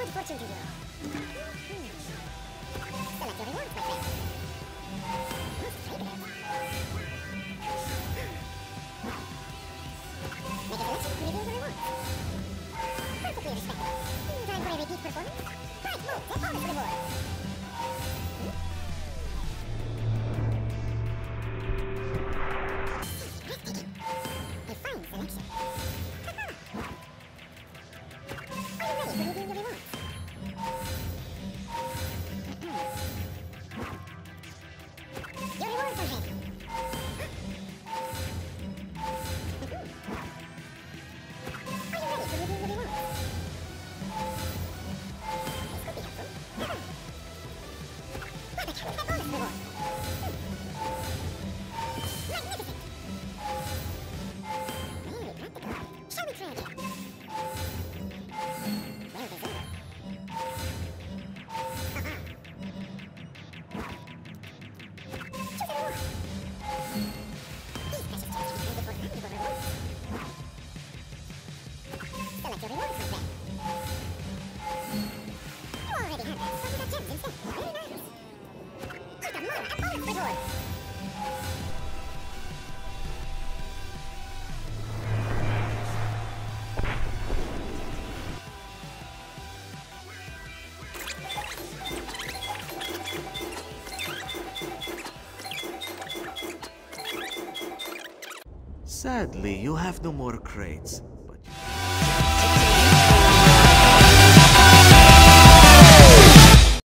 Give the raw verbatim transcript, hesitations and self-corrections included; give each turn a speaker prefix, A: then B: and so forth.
A: fortune to you. Hmm. Select your rewards, my friend. Most favorite. Make a selection to reveal your rewards. Perfectly respectable. Time for a repeat performance? Right move, take bonus reward. Breathtaking. A fine selection. Are you ready to reveal your rewards? Your rewards are ready. Are you ready to reveal your rewards? This could be helpful. Perfect. That bonus reward. Magnificent. Very practical. Shall we try again? Well deserved. Haha. Choose a reward. These precious chips can be traded for valuable rewards. Select your rewards, my friend. You already have that, so you got gems instead. Very nice. Just a more, a bonus reward.
B: Sadly, you have no more crates.